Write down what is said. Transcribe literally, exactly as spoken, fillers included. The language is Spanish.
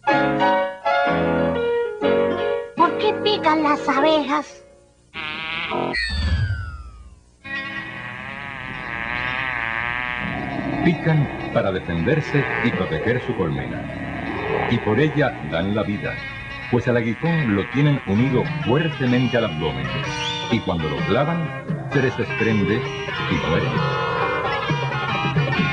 ¿Por qué pican las abejas? Pican para defenderse y proteger su colmena. Y por ella dan la vida, pues al aguijón lo tienen unido fuertemente al abdomen. Y cuando lo clavan, se les desprende y mueren.